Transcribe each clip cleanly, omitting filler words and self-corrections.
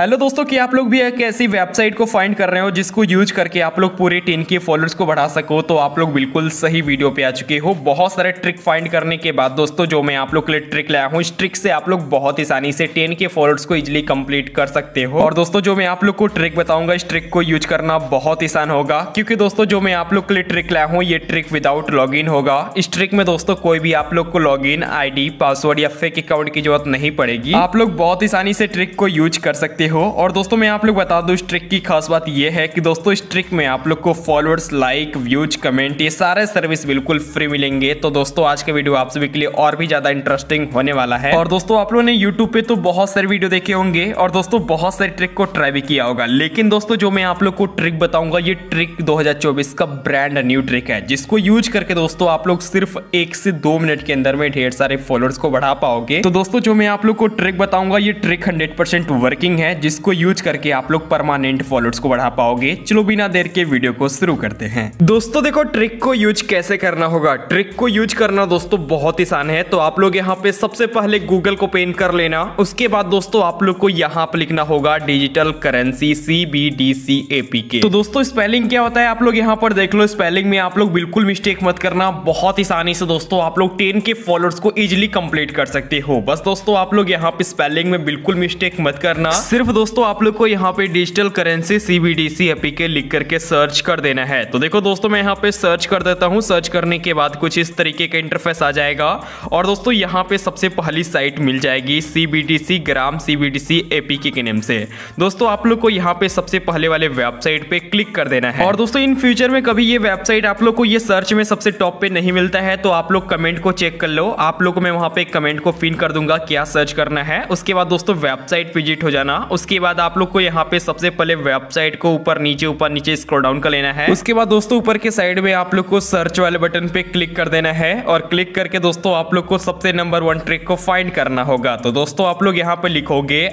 Hello दोस्तों, क्या आप लोग भी एक ऐसी वेबसाइट को फाइंड कर रहे हो जिसको यूज करके आप लोग पूरे 10K फॉलोअर्स को बढ़ा सको? तो आप लोग बिल्कुल सही वीडियो पे आ चुके हो। बहुत सारे ट्रिक फाइंड करने के बाद दोस्तों जो मैं आप लोग के लिए ट्रिक लाया हूँ, इस ट्रिक से आप लोग बहुत आसानी से 10K फॉलोअर्स को इजिली कंप्लीट कर सकते हो। और दोस्तों जो मैं आप लोग को ट्रिक बताऊंगा, इस ट्रिक को यूज करना बहुत आसान होगा, क्योंकि दोस्तों जो मैं आप लोग के लिए ट्रिक लाया हूँ ये ट्रिक विदाउट लॉगिन होगा। इस ट्रिक में दोस्तों कोई भी आप लोग को लॉगिन ID, पासवर्ड या फेक अकाउंट की जरूरत नहीं पड़ेगी। आप लोग बहुत आसानी से ट्रिक को यूज कर सकते हो। और दोस्तों मैं आप लोग बता दूं, इस ट्रिक की खास बात यह है कि दोस्तों इस ट्रिक में आप लोग को फॉलोअर्स, लाइक, व्यूज, कमेंट, ये सारे सर्विस बिल्कुल फ्री मिलेंगे। तो दोस्तों आज का वीडियो आप सभी के लिए और भी ज्यादा इंटरेस्टिंग होने वाला है। और दोस्तों आप लोगों ने यूट्यूब पे तो बहुत सारे वीडियो देखे होंगे और दोस्तों बहुत सारे ट्रिक को ट्राई भी किया होगा, लेकिन दोस्तों जो मैं आप लोग को ट्रिक बताऊंगा ये ट्रिक 2024 का ब्रांड न्यू ट्रिक है, जिसको यूज करके दोस्तों आप लोग सिर्फ 1 से 2 मिनट के अंदर में ढेर सारे फॉलोअर्स को बढ़ा पाओगे। तो दोस्तों जो मैं आप लोग को ट्रिक बताऊंगा ये ट्रिक 100% वर्किंग है, जिसको यूज करके आप लोग परमानेंट फॉलोअर्स को बढ़ा पाओगे। चलो बिना देर के वीडियो को शुरू करते हैं। दोस्तों देखो ट्रिक को यूज कैसे करना होगा। ट्रिक को यूज करना दोस्तों बहुत आसान है। तो आप लोग यहाँ पे सबसे पहले गूगल को ओपन कर लेना। उसके बाद दोस्तों आप लोग को यहाँ पे लिखना होगा डिजिटल करेंसी CBDC APK। तो दोस्तों स्पेलिंग क्या होता है आप लोग यहाँ पर देख लो। स्पेलिंग में आप लोग बिल्कुल मिस्टेक मत करना। बहुत आसानी से दोस्तों आप लोग 10K फॉलोअर्स को इजिली कंप्लीट कर सकते हो। बस दोस्तों आप लोग यहाँ पे स्पेलिंग में बिल्कुल मिस्टेक मत करना। सिर्फ दोस्तों आप लोग को यहाँ पे डिजिटल करेंसी CBDC APK लिख करके सर्च कर देना है। तो देखो दोस्तों मैं यहाँ पे सर्च कर देता हूँ। सर्च करने के बाद कुछ इस तरीके का इंटरफेस आ जाएगा और दोस्तों यहाँ पे सबसे पहली साइट मिल जाएगी CBDC ग्राम CBDC APK के नेम से। दोस्तों आप लोग को यहाँ पे सबसे पहले वाले वेबसाइट पे क्लिक कर देना है। और दोस्तों इन फ्यूचर में कभी ये वेबसाइट आप लोग को ये सर्च में सबसे टॉप पे नहीं मिलता है, तो आप लोग कमेंट को चेक कर लो। आप लोग को मैं वहां पे कमेंट को पिन कर दूंगा क्या सर्च करना है। उसके बाद दोस्तों वेबसाइट विजिट हो जाना। उसके बाद आप लोग को यहाँ पे सबसे पहले वेबसाइट को ऊपर नीचे स्क्रॉल डाउन कर लेना है। उसके बाद दोस्तों ऊपर के साइड में आप लोग को सर्च वाले बटन पे क्लिक कर देना है और क्लिक करके दोस्तों आप लोग को सबसे नंबर 1 ट्रिक को फाइंड करना होगा। तो दोस्तों आप लोग यहाँ पे लिखोगे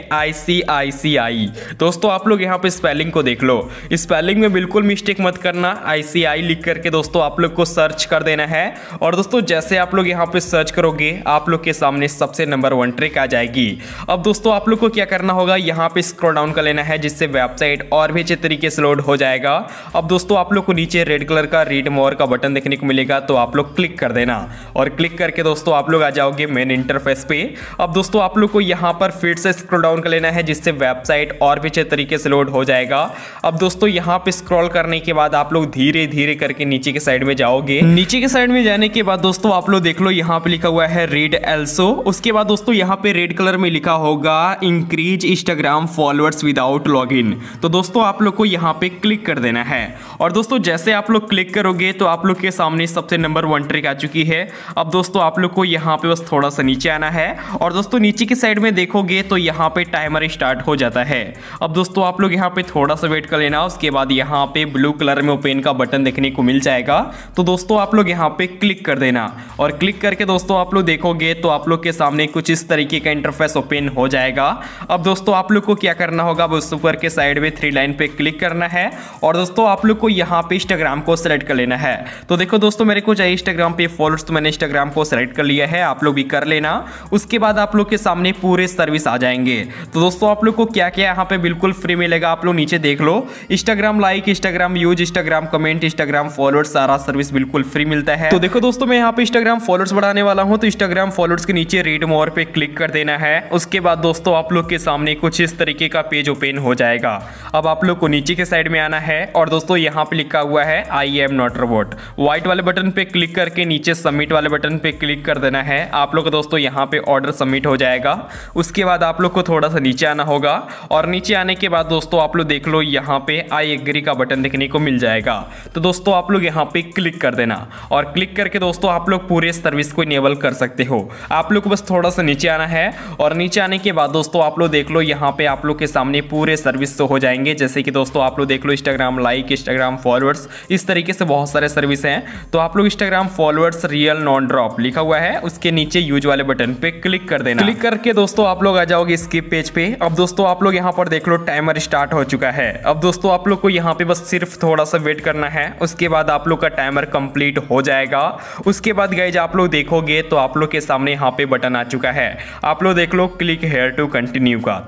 ICICI। दोस्तों आप लोग यहाँ पे स्पेलिंग को देख लो। स्पेलिंग में बिल्कुल मिस्टेक मत करना। ICI लिख करके दोस्तों आप लोग को सर्च कर देना है। और दोस्तों जैसे आप लोग यहाँ पे सर्च करोगे आप लोग के सामने सबसे नंबर 1 ट्रिक आ जाएगी। अब दोस्तों आप लोग को क्या करना होगा, यहाँ पे स्क्रॉल डाउन कर लेना है, जिससे वेबसाइट और भी अच्छे तरीके से लोड हो जाएगा। अब दोस्तों आप लोग को नीचे रेड कलर का रीड मोर का बटन देखने को मिलेगा, तो आप लोग क्लिक कर देना और क्लिक करके दोस्तों आप लोग आ जाओगे मेन इंटरफेस पे। अब दोस्तों आप लोग को यहाँ पर फिर से स्क्रॉल डाउन कर लेना है, जिससे वेबसाइट और भी अच्छे तरीके से लोड हो जाएगा। अब दोस्तों यहाँ पे स्क्रॉल करने के बाद आप लोग धीरे धीरे करके नीचे के साइड में जाओगे। नीचे के साइड में जाने के बाद दोस्तों आप लोग देख लो यहाँ पे लिखा हुआ है रीड एल्सो। उसके बाद दोस्तों यहाँ पे रेड कलर में लिखा होगा increase Instagram followers without login. तो दोस्तों आप लोग को यहाँ पे क्लिक कर देना है। और दोस्तों जैसे आप लोग क्लिक करोगे तो आप लोग के सामने सबसे नंबर 1 ट्रिक आ चुकी है। अब दोस्तों आप लोग को यहाँ पे बस थोड़ा सा नीचे आना है और दोस्तों नीचे की साइड में देखोगे तो यहाँ पे टाइमर स्टार्ट हो जाता है। अब दोस्तों आप लोग यहाँ पे थोड़ा सा वेट कर लेना। उसके बाद यहाँ पे ब्लू कलर में ओपन का बटन देखने को मिल जाएगा। तो दोस्तों आप लोग यहाँ पे क्लिक कर देना और क्लिक करके दोस्तों आप लोग देखोगे तो आप लोग के सामने कुछ इस तरीके का इंटरफेस ओपन हो जाएगा। अब दोस्तों आप लोग को क्या करना होगा, बस ऊपर के साइड में 3 लाइन पे क्लिक करना है और दोस्तों आप लोग को यहाँ पे इंस्टाग्राम को सिलेक्ट कर लेना है। तो देखो दोस्तों मेरे को चाहिए इंस्टाग्राम पे फॉलोअर्स, तो मैंने इंस्टाग्राम को सिलेक्ट कर लिया है। आप लोग भी कर लेना। उसके बाद आप लोग के सामने पूरे सर्विस आ जाएंगे। तो दोस्तों आप लोग को क्या क्या यहाँ पे बिल्कुल फ्री मिलेगा आप लोग नीचे देख लो। Instagram like, Instagram views, Instagram comment, Instagram followers, सारा सर्विस बिल्कुल फ्री मिलता है। तो देखो दोस्तों मैं यहाँ पे इंस्टाग्राम फॉलोअर्स बढ़ाने वाला हूँ, तो इंस्टाग्राम फॉलोअर्स के नीचे रीड मोर पे क्लिक कर देना है। उसके बाद दोस्तों आप लोग के सामने कुछ इस तरीके का पेज ओपन हो जाएगा। अब आप लोग को नीचे के साइड में आना है और दोस्तों यहाँ पे लिखा हुआ है I am not robot। White वाले बटन पे क्लिक करके नीचे सबमिट वाले बटन पे क्लिक कर देना है। आप लोग को दोस्तों यहाँ पे ऑर्डर सबमिट हो जाएगा। उसके बाद आप लोग को थोड़ा सा नीचे आना होगा और नीचे आने के बाद दोस्तों आप लोग देख लो यहाँ पे I agree का बटन देखने को मिल जाएगा। तो दोस्तों आप लोग यहाँ पे क्लिक कर देना और क्लिक करके दोस्तों आप लोग पूरे सर्विस को इनेबल कर सकते हो। आप लोग को बस थोड़ा सा नीचे आना है और नीचे आने के बाद दोस्तों आप लोग देख लो यहाँ पे आप लोग के सामने पूरे सर्विस तो हो जाएंगे। जैसे कि दोस्तों आप लोग देख लो इंस्टाग्राम लाइक, इंस्टाग्राम फॉलोअर्स, इस तरीके से बहुत सारे सर्विस हैं। तो आप लोग Instagram followers real non drop लिखा हुआ है, उसके नीचे यूज वाले बटन पे क्लिक कर देना। क्लिक करके दोस्तों आप लोग आ जाओगे स्किप पेज पे। अब दोस्तों आप लोग यहाँ पर देख लो टाइमर स्टार्ट हो चुका है। अब दोस्तों आप लोग को यहाँ पे बस सिर्फ थोड़ा सा वेट करना है। उसके बाद आप लोग का टाइमर कंप्लीट हो जाएगा। उसके बाद गाइज आप लोग देखोगे तो आप लोग के सामने यहाँ पे बटन आ चुका है। आप लोग देख लो क्लिक हेयर टू कंटिन्यू का। तो दोस्तों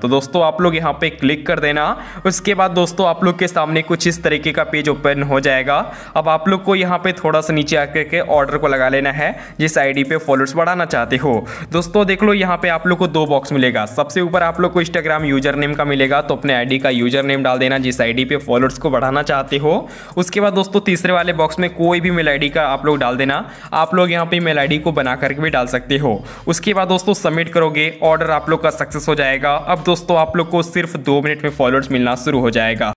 आप लोग यहाँ पे क्लिक कर देना। उसके बाद दोस्तों आप लोग के सामने कुछ इस तरीके का पेज ओपन हो जाएगा। अब आप लोग को यहाँ पे थोड़ा सा नीचे आकर के ऑर्डर को लगा लेना है जिस आईडी पे फॉलोअर्स बढ़ाना चाहते हो। दोस्तों देख लो यहाँ पे आप लोग को दो बॉक्स मिलेगा। सबसे ऊपर आप लोग को इंस्टाग्राम यूजर नेम का मिलेगा, तो अपने आईडी का यूजर नेम डाल देना जिस आईडी पे फॉलोअर्स को बढ़ाना चाहते हो। उसके बाद दोस्तों तीसरे वाले बॉक्स में कोई भी मेल आईडी का आप लोग डाल देना। आप लोग यहाँ पे मेल आईडी को बना करके भी डाल सकते हो। उसके बाद दोस्तों सबमिट करोगे, ऑर्डर आप लोग का सक्सेस हो जाएगा। अब दोस्तों आप लोग को सिर्फ 2 मिनट में फॉलोअर्स मिलना शुरू हो जाएगा।